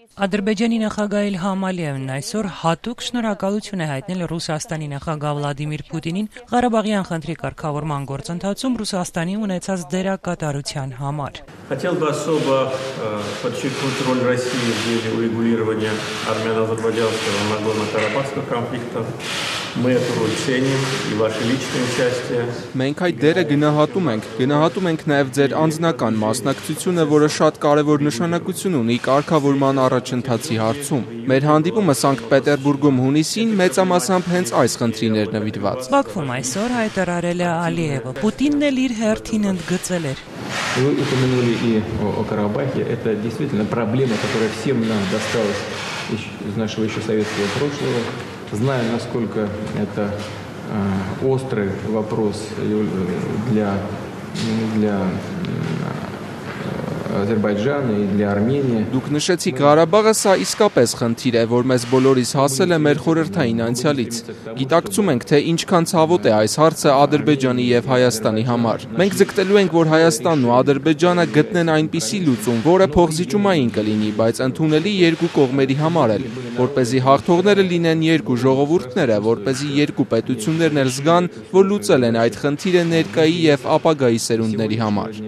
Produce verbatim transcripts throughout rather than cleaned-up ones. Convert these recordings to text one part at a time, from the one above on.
Ադրբեջանի նախագահ Իլհամ Ալիևն այսօր հատուկ շնորհակալություն է հայտնել Ռուսաստանի նախագահ Վլադիմիր Պուտինին Ղարաբաղյան խնդրի կարգավորման գործընթացում Ռուսաստանի ունեցած դերակատարության համար։ Хотел бы особо подчеркнуть роль России в деле урегулирования армяно-азербайджанского Нагорно-Карабахского конфликта. Мы эту роль ценим и ваше личное участие. Մենք այդ դերը գնահատում ենք, գնահատում ենք նաև ձեր անձնական մասնակցությունը, որը շատ կարևոր նշանակություն ունի կարգավորման առաջընթացի հարցում։ Մեր հանդիպումը Սանկտ Պետերբուրգում հունիսին մեծամասամբ հենց այս խնդրին էր նվիրված։ Բաքվում այսօր հայտարարել է Ալիևը, Պուտինն էլ իր հերթին ընդգծել էր։ Вы упомянули и о, о Карабахе. Это действительно проблема, которая всем нам досталась из нашего еще советского прошлого. Знаю, насколько это э, острый вопрос для, для Ադրբեջանը и для Армении. Դուք նշեցիք Ղարաբաղը, սա իսկապես խնդիր է, որ մեզ բոլորիս հասել է մեր խորհրդային անցյալից։ Գիտակցում ենք, թե ինչքան ցավոտ է այս հարցը Ադրբեջանի եւ Հայաստանի համար։ Մենք ձգտելու ենք, որ Հայաստանն ու Ադրբեջանը գտնեն այնպիսի լուծում, որը փոխզիջումային կլինի, բայց ընդունելի երկու կողմերի համար էլ, որպեսզի հաղթողները լինեն երկու ժողովուրդները, որպեսզի երկու պետություններն էլ զգան, որ լուծել են այդ խնդիրը ներկայի եւ ապագայի սերունդների համար։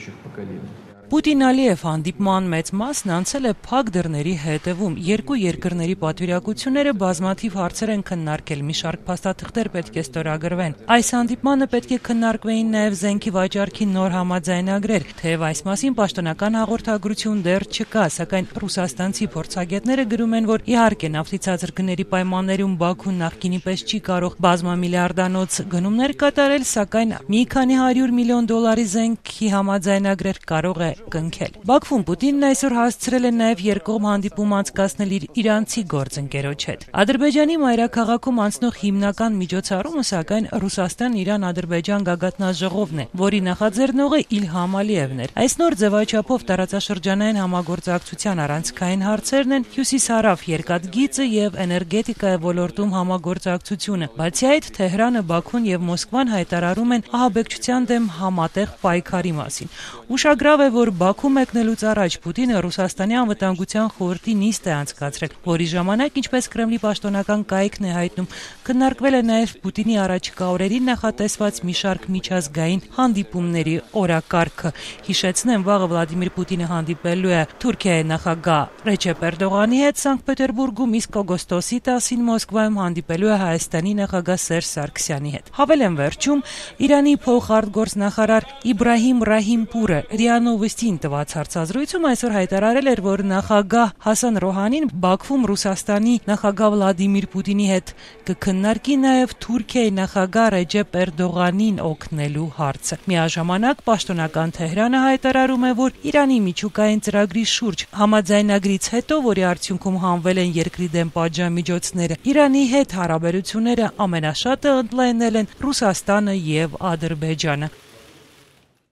Պուտին-Ալիև հանդիպման մեծ մասն անցել է փակ դռների հետևում։ Երկու երկրների պատվիրակությունները բազմաթիվ հարցեր են քննարկել, մի շարք փաստաթղթեր պետք է ստորագրվեն։ Այս հանդիպմանը պետք է քննարկվեին նաև զենքի վաճառքի նոր համաձայնագրեր, թեև այս մասին պաշտոնական հաղորդագրություն դեռ չկա, սակայն ռուսաստանցի փորձագետները գրում են, որ իհարկե նավթի ցածր գների պայմաններում Բաքուն նախկինի պես չի կարող բազմամիլիարդանոց գնումներ կատարել, սակայն մի քանի հարյուր միլիոն դոլարի զենքի համաձայնագրեր կարող է կնքել։ Բաքվում Պուտինն այսօր հասցրել է նաև երկկողմ հանդիպում անցկացնել իր իրանցի գործընկերոջ հետ։ Ադրբեջանի մայրաքաղաքում անցնող հիմնական միջոցառումը, սակայն Ռուսաստան-Իրան-Ադրբեջան գագաթնաժողովն է, որի նախաձեռնողը Իլհամ Ալիևն էր։ Այս նոր ձևաչափով տարածաշրջանային համագործակցության առանցքային հարցերն են հյուսիս-հարավ երկաթգիծը եւ էներգետիկայի ոլորտում համագործակցությունը։ Բացի այդ, Թեհրանը, Բաքուն եւ Մոսկվան հայտարարում են ահաբեկչության դեմ համատեղ պայքարի մասին։ Ուշագրավ է, որ Բաքու մեկնելուց առաջ Պուտինը Ռուսաստանի անվտանգության խորհրդի նիստ է անցկացրել, որի ժամանակ, ինչպես Կրեմլի պաշտոնական կայքն է հայտնում, քննարկվել է նաև Պուտինի առաջիկա օրերին նախատեսված մի շարք միջազգային հանդիպումների օրակարգը։ Հիշեցնեմ, վաղը Վլադիմիր Պուտինը հանդիպելու է Թուրքիայի նախագահ Ռեջեփ Էրդողանի հետ Սանկտ Պետերբուրգում, իսկ օգոստոսի տասին Մոսկվայում հանդիպելու է Հայաստանի նախագահ Սերժ Սարգսյանի հետ։ Հավելեմ վերջում, Իրանի փոխարտգործնախարար Իբրահիմ Ռահիմպուրը ՌԻԱ Նովոստին տված հարցազրույցում այսօր հայտարարել էր, որ նախագահ Հասան Ռոհանին Բաքվում Ռուսաստանի նախագահ Վլադիմիր Պուտինի հետ կքննարկի նաև Թուրքիայի նախագահ Ռեջեփ Էրդողանին օգնելու հարցը։ Միաժամանակ պաշտոնական Թեհրանը հայտարարում է, որ Իրանի միջուկային ծրագրի շուրջ համաձայնագրից հետո, որի արդյունքում հանվել են երկրի դեմ պատժամիջոցները, Իրանի հետ հարաբերությունները ամենաշատը ընդլայնել են Ռուսաստանը եւ Ադրբեջանը։